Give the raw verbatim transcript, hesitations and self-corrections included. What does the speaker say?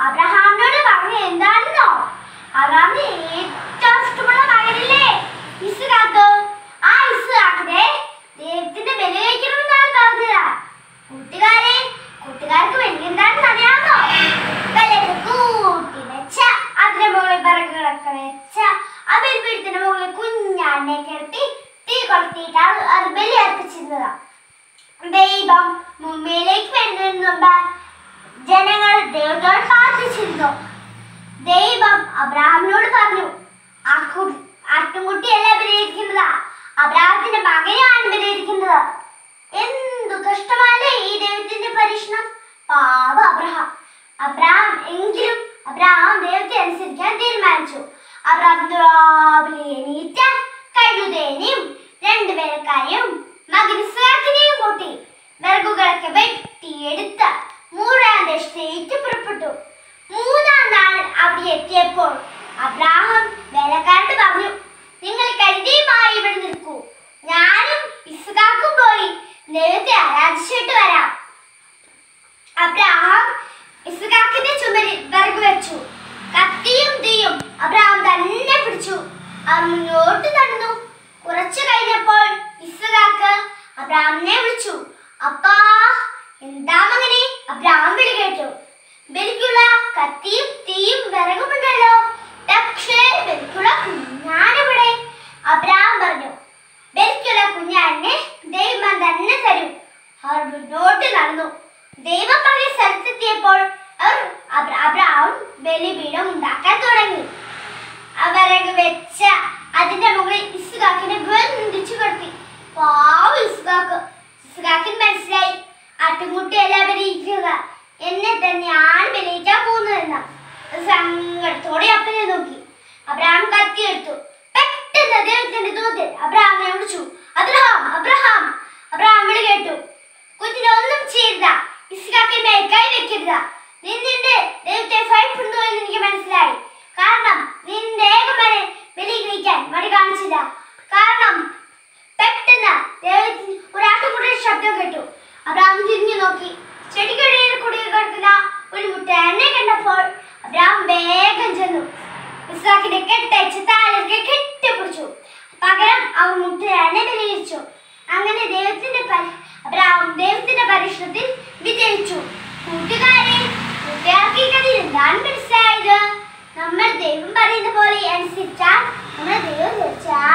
അബ്രഹാമിനോട് പറഞ്ഞു എന്താണെന്നോ? അബ്രഹാമിന് ഏറ്റവും ഇഷ്ടമുള്ള മകനില്ലേ ഇസ്ഹാക്ക്, ആ ഇസ്ഹാക്കിനെ ദൈവത്തിന്റെ ബലി കഴിക്കണമെന്നാണ് പറഞ്ഞത്. കൂട്ടുകാരെ, കൂട്ടുകാർക്ക് ബലി എന്താണെന്ന് അറിയാമോ? ബലിയൊക്കെ കൂട്ടി വെച്ച, അതിന്റെ മുകളിൽ വിറകുകളൊക്കെ വെച്ച, ആ ബലിപീഠത്തിന്റെ മുകളിൽ കുഞ്ഞാനെ കിടത്തി തീ കൊളുത്തിയിട്ടാണ് അത് ബലി അർപ്പിച്ചിരുന്നത്. ദൈവം മുമ്പിലേക്ക് വരുന്നതിന് മുമ്പ് ജനങ്ങൾ ദൈവത്തോട് പ്രാർത്ഥിച്ചിരുന്നു. ദൈവം അബ്രഹാമിനോട് പറഞ്ഞു, ആട്ടുംകുട്ടിയല്ല ബലിയിരിക്കുന്നത്, അബ്രഹാമിന്റെ മകനെയാണ് ബലിയിരിക്കുന്നത്. എന്തു കഷ്ടമല്ലേ ഈ ദൈവത്തിന്റെ പരീക്ഷണം. പാവ അബ്രഹാം. അബ്രഹാം എങ്കിലും അബ്രഹാം ദൈവത്തെ അനുസരിക്കാൻ തീരുമാനിച്ചു. അബ്രഹാം രാവിലെ എണീറ്റ് കഴുതേനെയും രണ്ടു വേലക്കാരെയും മകൻ ഇസ്ഹാക്കിനെയും കൂട്ടി വിറകുകളൊക്കെ വെട്ടിയെടുത്ത് മൂന്നാം ദേശത്തേക്ക് പുറപ്പെട്ടു. മൂന്നാം നാൾ അവിടെ എത്തിയപ്പോൾ അബ്രഹാം വേലക്കാരോട് പറഞ്ഞു, നിങ്ങൾ കഴുതയുമായി ഇവിടെ നിൽക്കൂ, ഞാനും ഇസ്ഹാക്കും പോയി ദൈവത്തെ ആരാധിച്ചിട്ട് വരാം. അബ്രഹാം ഇസ്ഹാക്കിന്റെ ചുമരിൽ വിറക് വെച്ചു. കത്തിയും തീയും അബ്രഹാം തന്നെ പിടിച്ചു. അവർ മുന്നോട്ട് നടന്നു. കുറച്ചു കഴിഞ്ഞപ്പോൾ ഇസ്ഹാക്ക് അബ്രഹാമിനെ വിളിച്ചു. അപ്പാ, എന്താ മകനെ? അബ്രഹാം വിളി കേട്ടു. ബലിക്കുള്ള കത്തിയും തീയും വിറകുമുണ്ടല്ലോ, പക്ഷേ ബലിക്കുള്ള കുഞ്ഞാനെവിടെ? അബ്രഹാം പറഞ്ഞു, ബലിക്കുള്ള കുഞ്ഞാനെ ദൈവം തന്നെ തരും. അവർ മുന്നോട്ട് നടന്നു. ദൈവം പറഞ്ഞ സ്ഥലത്തെത്തിയപ്പോൾ അവർ അബ്രഹാം ബലിപീഠം ഉണ്ടാക്കാൻ തുടങ്ങി. വിറക് വെച്ച അതിന്റെ മുകളിൽ ഇസ്ഹാക്കിനെ ബന്ധിച്ചു കിടത്തി. പാവ ഇസ്ഹാക്ക്. ഇസ്ഹാക്കിന് മനസ്സിലായി, ആട്ടുംകുട്ടിയല്ല ബലിയിക്കുക, എന്നെ തന്നെയാണ് ബലിയിക്കാൻ പോകുന്നതെന്ന്. സങ്കടത്തോടെ അപ്പനെ നോക്കി. അബ്രഹാം കത്തിയെടുത്തു. പെട്ടെന്ന് ദൈവത്തിന്റെ ദൂതൻ അബ്രഹാമിനെ വിളിച്ചു. Abraham, Abraham. അബ്രഹാം വിളി കേട്ടു. കുഞ്ഞിനെ ഒന്നും ചെയ്യരുത, ഇസ്ഹാക്കിന്റെ കൈ വെക്കരുത്. നീ നിന്റെ ദൈവത്തെ ഭയപ്പെടുന്നു എന്ന് എനിക്ക് മനസ്സിലായി. കാരണം നിന്റെ ഏകമനെ ബലി കഴിക്കാൻ മടി കാണിച്ചില്ല. കാരണം പെട്ടെന്ന് ദൈവത്തിന് ഒരു ആട്ടുംകുട്ടിയുടെ ശബ്ദം കേട്ടു. അബ്രഹാം തിരിഞ്ഞു നോക്കി. ചെടികളിൽ കുടുങ്ങി കിടക്കുന്ന ഒരു മുട്ടനെ കണ്ടപ്പോൾ അബ്രഹാം വേഗം ചെന്നു ഇസ്ഹാക്കിനെ കെട്ടയച്ച് താഴേക്ക് കെട്ടിപ്പിടിച്ചു. പകരം അവൻ മുട്ടനെ ബലിയിച്ചു. അങ്ങനെ ദൈവത്തിന്റെ അബ്രഹാം ദൈവത്തിന്റെ പരീക്ഷണത്തിൽ വിജയിച്ചു. കൂട്ടുകാരെ, കൂട്ടുകാർക്ക് ഈ കഥയിൽ എന്താണ് മനസ്സിലായത്? നമ്മൾ ദൈവം പറയുന്ന പോലെ അനുസരിച്ചാൽ നമ്മുടെ ദൈവം തീർച്ചയായും